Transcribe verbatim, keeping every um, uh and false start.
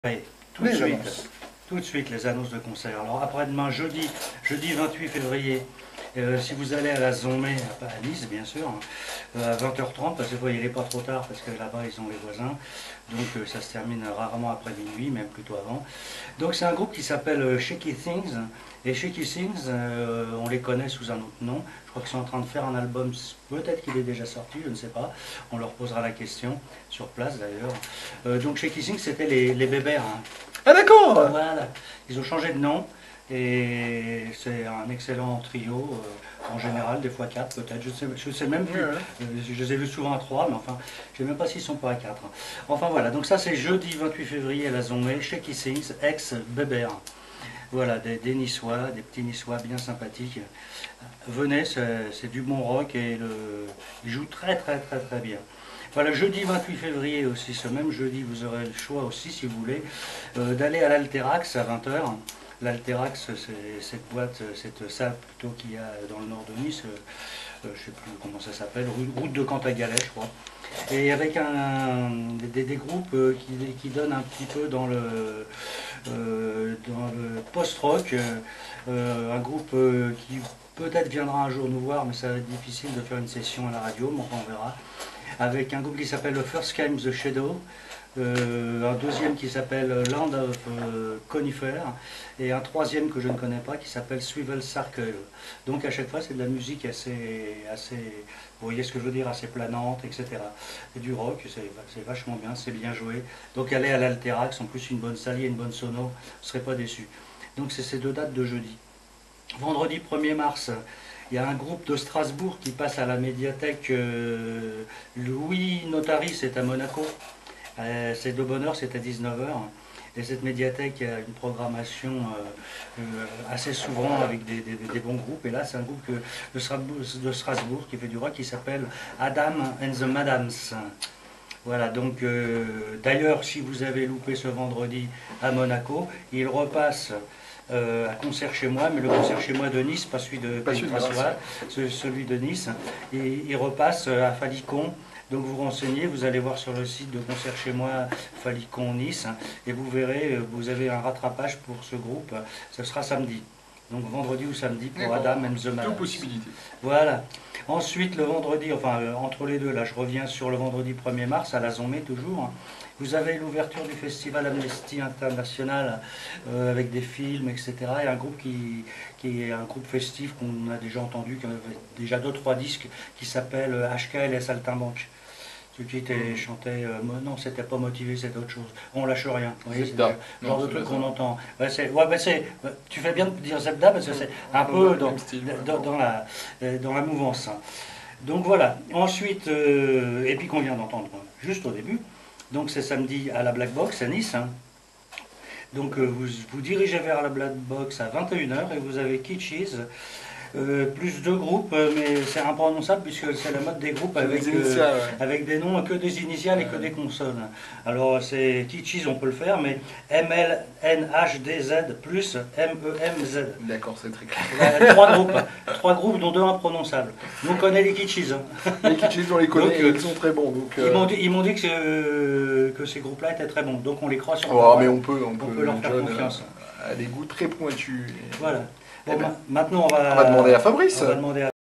Oui, tout de suite, tout de suite les annonces de concert. Alors après-demain, jeudi, jeudi vingt-huit février, euh, si vous allez à la Zombie, à Nice bien sûr, hein, euh, à vingt heures trente, parce que vous voyez, il n'est pas trop tard, parce que là-bas ils ont les voisins, donc euh, ça se termine rarement après minuit, même plutôt avant. Donc c'est un groupe qui s'appelle euh, Shaky Things, et Shaky Things, euh, on les connaît sous un autre nom. Je crois qu'ils sont en train de faire un album, peut-être qu'il est déjà sorti, je ne sais pas, on leur posera la question, sur place d'ailleurs. Euh, donc Shaky Things, c'était les, les bébères. Hein. Ah d'accord. Voilà, ils ont changé de nom et c'est un excellent trio, euh, en général, des fois quatre peut-être, je sais, je sais même plus. Ouais, ouais. Euh, je les ai vus souvent à trois, mais enfin, je ne sais même pas s'ils sont pas à quatre. Enfin voilà, donc ça c'est jeudi vingt-huit février à la Zombie, Shaky Things, ex-Bébert. Voilà, des, des Niçois, des petits Niçois bien sympathiques. Venez, c'est du bon rock et le, ils jouent très très très très bien. Voilà, jeudi vingt-huit février aussi, ce même jeudi, vous aurez le choix aussi, si vous voulez, euh, d'aller à l'Alterax à vingt heures. L'Alterax, c'est cette boîte, cette salle plutôt qu'il y a dans le nord de Nice, euh, je ne sais plus comment ça s'appelle, route de Cantagalais, je crois. Et avec un, des, des groupes qui, qui donnent un petit peu dans le, euh, dans le post-rock, euh, un groupe euh, qui peut-être viendra un jour nous voir, mais ça va être difficile de faire une session à la radio, mais enfin on verra. Avec un groupe qui s'appelle The First Came the Shadow, euh, un deuxième qui s'appelle Land of euh, Conifer, et un troisième que je ne connais pas qui s'appelle Swivel Circle. Donc à chaque fois c'est de la musique assez, assez, vous voyez ce que je veux dire, assez planante, et cetera. Et du rock, c'est vachement bien, c'est bien joué. Donc allez à l'Alterax, en plus une bonne salle et une bonne sono, vous ne serez pas déçus. Donc c'est ces deux dates de jeudi. Vendredi premier mars, il y a un groupe de Strasbourg qui passe à la médiathèque euh, Louis Notari, c'est à Monaco. Euh, c'est de bonne heure, c'est à dix-neuf heures. Et cette médiathèque a une programmation euh, euh, assez souvent avec des, des, des, bons groupes. Et là, c'est un groupe que, de, Strasbourg, de Strasbourg qui fait du rock qui s'appelle Adam and the Madams. Voilà, donc euh, d'ailleurs, si vous avez loupé ce vendredi à Monaco, il repasse euh, à concert chez moi, mais le concert chez moi de Nice, pas celui de Pétrasoa, celui de Nice, et il repasse à Falicon. Donc vous renseignez, vous allez voir sur le site de concert chez moi, Falicon Nice, et vous verrez, vous avez un rattrapage pour ce groupe, ce sera samedi. Donc vendredi ou samedi pour Adam and the Madams. Deux possibilités. Voilà. Ensuite, le vendredi, enfin euh, entre les deux, là je reviens sur le vendredi premier mars, à la Zombie toujours. Vous avez l'ouverture du festival Amnesty International euh, avec des films, et cetera. Et un groupe qui, qui est un groupe festif qu'on a déjà entendu, qui a déjà deux trois disques, qui s'appelle H K et les Saltimbanques. Ceux qui étaient chantés, euh, non, c'était pas motivé, c'était autre chose. On lâche rien. C'est le genre de truc qu'on entend. Ouais, ouais, bah tu fais bien de dire Zebda parce que c'est un peu dans, dans, dans, la, dans la mouvance. Donc voilà. Ensuite, euh, et puis qu'on vient d'entendre juste au début, donc c'est samedi à la Black Box à Nice. Hein. Donc euh, vous vous dirigez vers la Black Box à vingt et une heures et vous avez Kitschis. Euh, plus deux groupes, mais c'est imprononçable puisque c'est la mode des groupes avec, des initiales, euh, ouais. avec des noms que des initiales et que des consonnes. Alors c'est Kitschis, on peut le faire, mais M L N H D Z plus M E M Z. D'accord, c'est très clair. Voilà, trois groupes, trois groupes dont deux imprononçables. Nous on connaît les Kitschis. Hein. Les Kitschis, on les connaît, donc, euh, ils sont très bons. Donc, euh... Ils m'ont dit, ils m'ont dit que, euh, que ces groupes-là étaient très bons, donc on les croit sur oh, parole. Mais on peut, on on peut, peut leur faire John confiance. A des goûts très pointus. Et... Voilà. Bon, eh ben, maintenant on va, on va demander à Fabrice. On va demander à